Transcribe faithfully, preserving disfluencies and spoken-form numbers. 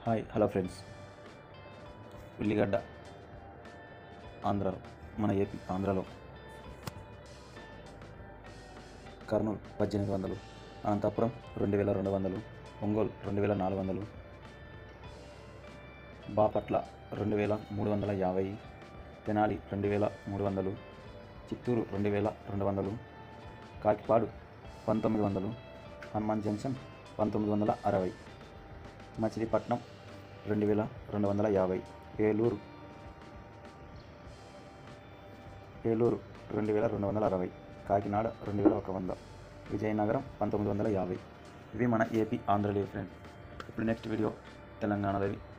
Hi hello friends. ఉల్లిగడ్డ ఆంధ్రాలో, మన ఏపీ ఆంధ్రాలో కర్నూలు పద్దెనిమిది వందలు, అనంతపురం రెండు వేల రెండు వందలు, ఒంగోలు రెండు వేల నాలుగు వందలు, బాపట్ల రెండు వేల మూడు వందల యాభై, తెనాలి రెండు వేల మూడు వందలు, చిత్తూరు రెండు వేల రెండు వందలు, కాకిపాడు పంతొమ్మిది వందలు, హనుమాన్ జంక్షన్ పంతొమ్మిది వందల అరవై, మచిలీపట్నం రెండు వేల రెండు వందల యాభై, ఏలూరు ఏలూరు రెండు వేల రెండు వందల అరవై, కాకినాడ రెండు వేల ఒక వంద, విజయనగరం పంతొమ్మిది వందల యాభై. ఇవి మన ఏపీ ఆంధ్రలో ఫ్రెండ్. ఇప్పుడు నెక్స్ట్ వీడియో తెలంగాణలోవి.